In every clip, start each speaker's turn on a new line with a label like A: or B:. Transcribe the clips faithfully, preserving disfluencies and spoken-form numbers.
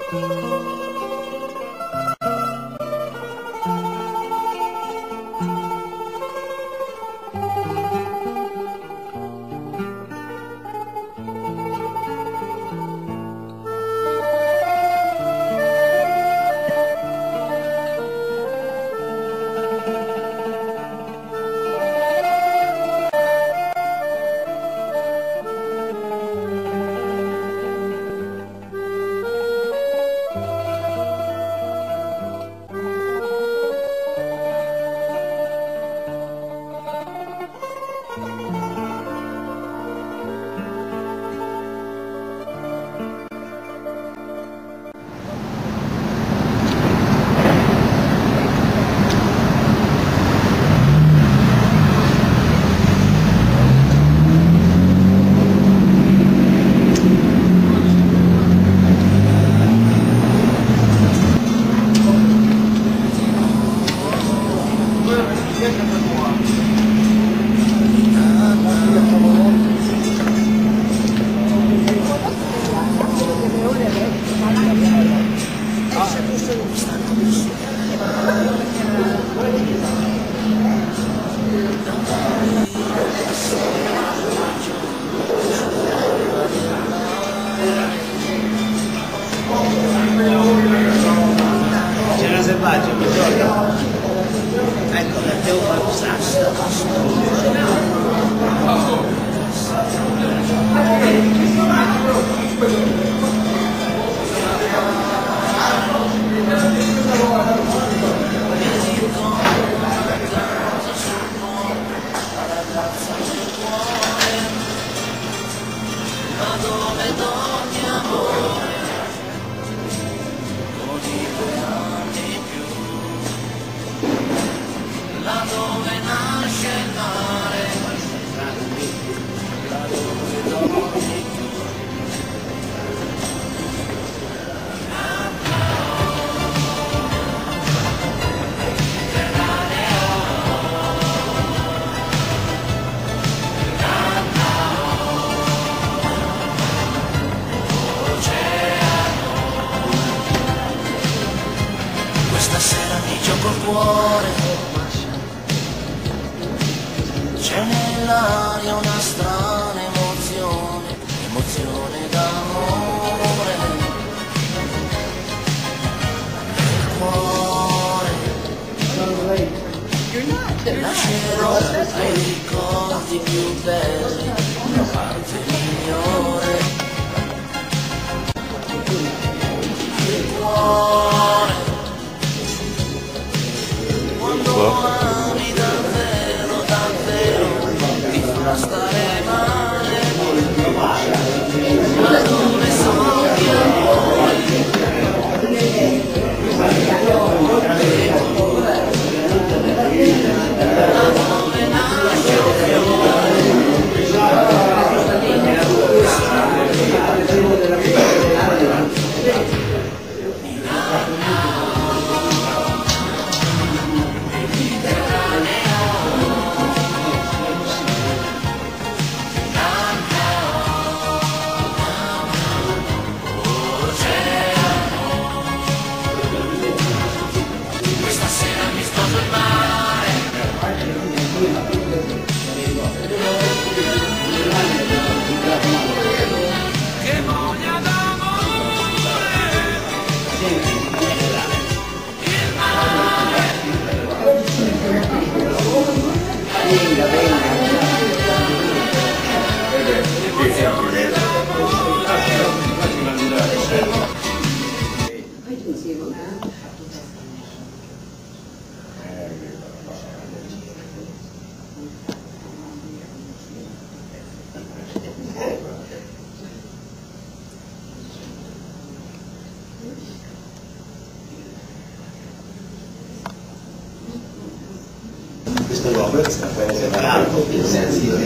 A: Questo Robert può essere varato in sensi di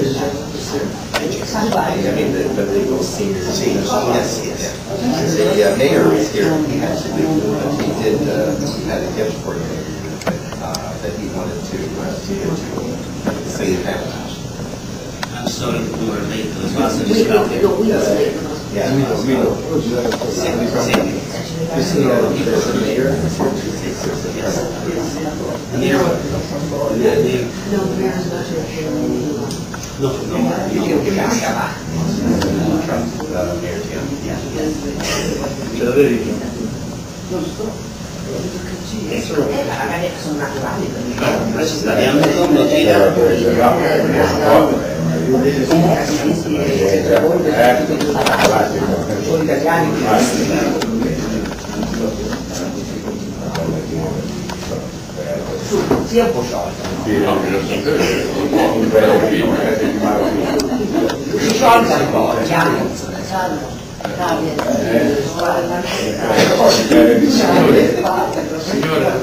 A: praticamente per dei costi. Sì, yes, yes. The uh, mayor is here. He had to do, uh, he did, uh, he had a gift for you uh, that he wanted to uh, to give to say the family.
B: I'm sorry we were late. It was last week.
A: Yeah, Milo, Milo. Senti, senti. This is the mayor. No, no, io che casca ce l'avevi? Sono naturali. Adesso staviamo intorno sia un po' sciolta. Sciolta un po', chiaro. Signora,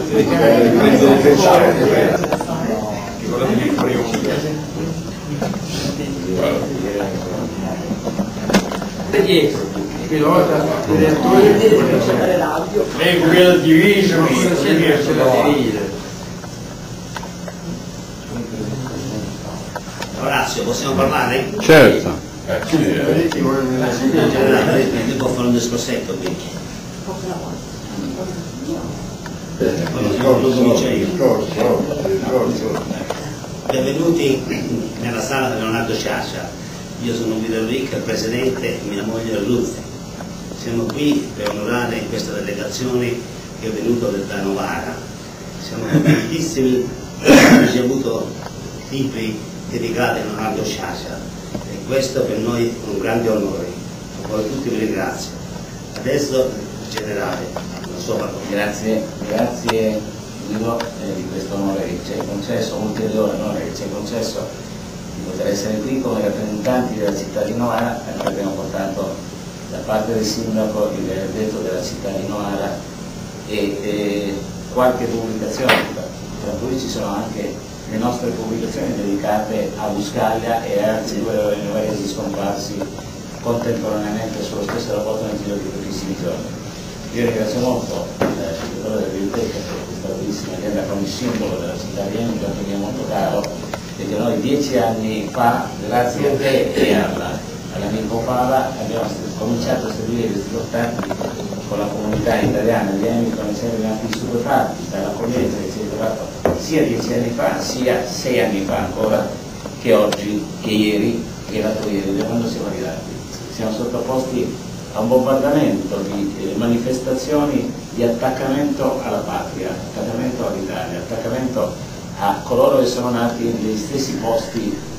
A: perché pilota il reattore lei quello diviso non si riesce a dividere. Orazio, possiamo parlare?
B: Certo.
A: Devo fare un discorsetto qui. Lo comincio io. Benvenuti nella sala di Leonardo Sciascia. Io sono Guido Enrico, il presidente, e mia moglie Ruth. Siamo qui per onorare questa delegazione che è venuta da Novara. Siamo contentissimi di aver ricevuto libri dedicati a Leonardo Sciascia. E questo per noi è un grande onore. Voi tutti vi ringrazio. Adesso il generale, non so quanto.
C: Grazie, grazie Guido eh, di questo onore che ci hai concesso, ulteriore onore che ci hai concesso di poter essere qui come rappresentanti della città di Novara. Noi abbiamo portato da parte del sindaco il verdetto della città di Novara e, e qualche pubblicazione, tra cui ci sono anche le nostre pubblicazioni dedicate a Buscaglia e a altri due novelisti scomparsi contemporaneamente sullo stesso rapporto nel giro di pochissimi giorni. Io ringrazio molto il direttore della Biblioteca per questa bellissima azienda come simbolo della città di Ennico, che mi è molto caro, e che noi dieci anni fa, grazie a te e all'amico Pava, abbiamo cominciato a seguire questi contatti con la comunità italiana di Ennico, ne siamo rimasti stupefatti dall'accoglienza che ci è durata sia dieci anni fa, sia sei anni fa ancora, che oggi, che ieri, che l'altro ieri, da quando siamo arrivati. Siamo sottoposti a un bombardamento di eh, manifestazioni di attaccamento alla patria, attaccamento all'Italia, attaccamento a coloro che sono nati negli stessi posti